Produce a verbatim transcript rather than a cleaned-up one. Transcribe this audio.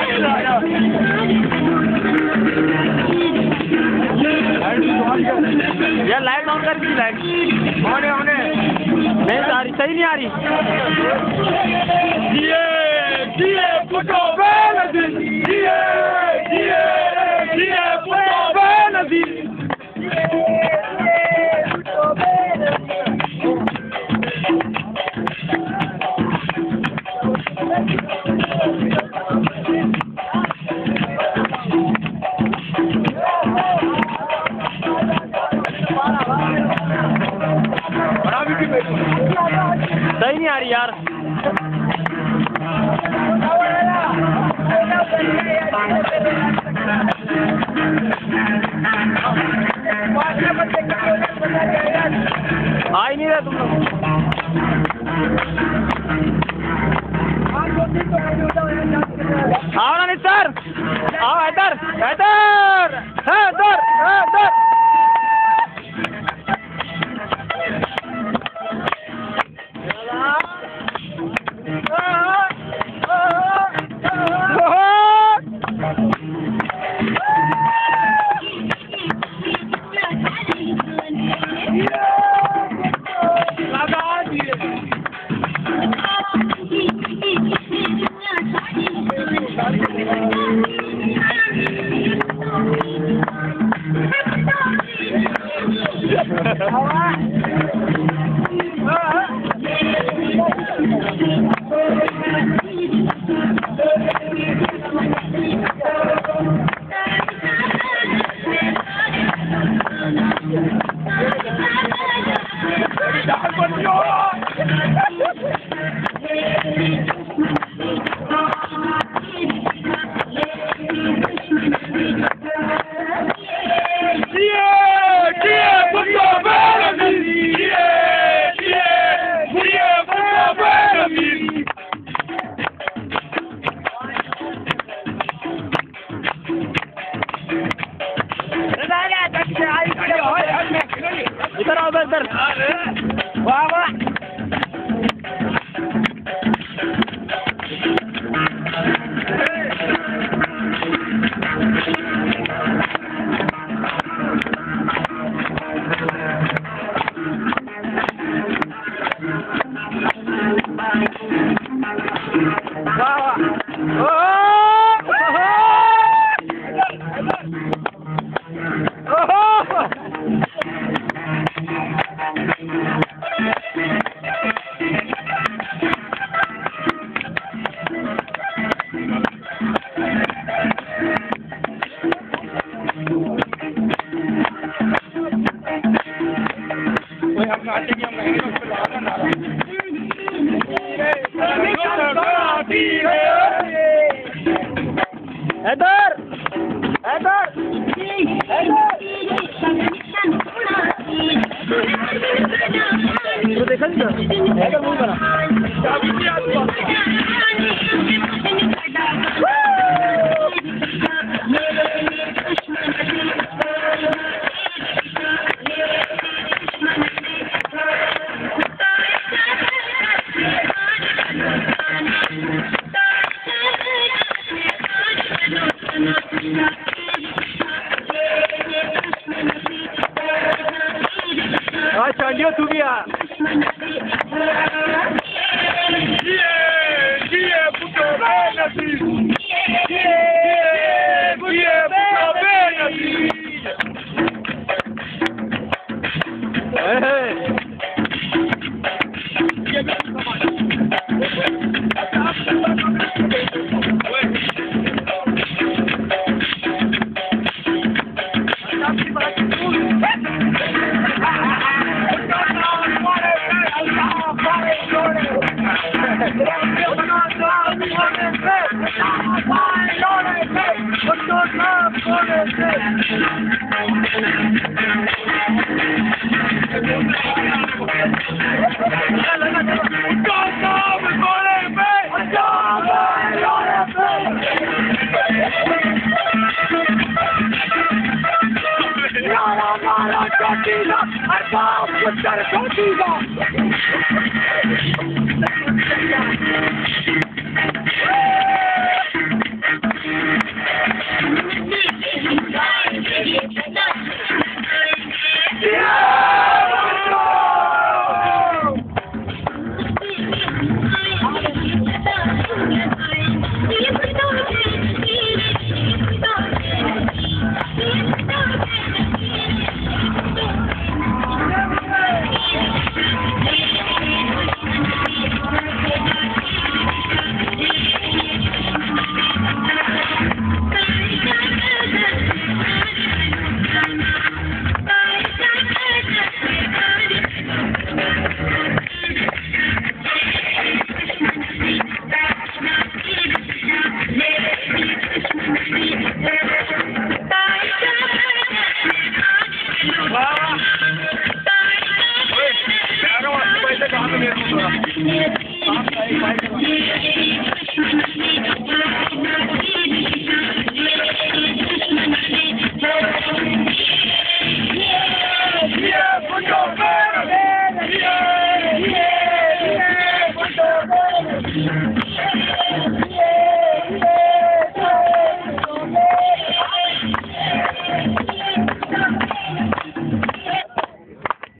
यार light on कर दी, लाइट ऑन है, ऑन है। नहीं आ रही, सही नहीं आ रही। दिए दिए पुटो बेनदी, दिए दिए दिए पुटो बेनदी। सही नहीं आ रही यार। आ ही नहीं रहे तुम लोग। आओ ना निस्तर, आओ इधर इधर इधर इधर। इधर आओ, इधर वाह वाह। इधर इधर तो देखा नहीं इधर मुंह बना। हाँ चांडियो तू भी आ। Arba,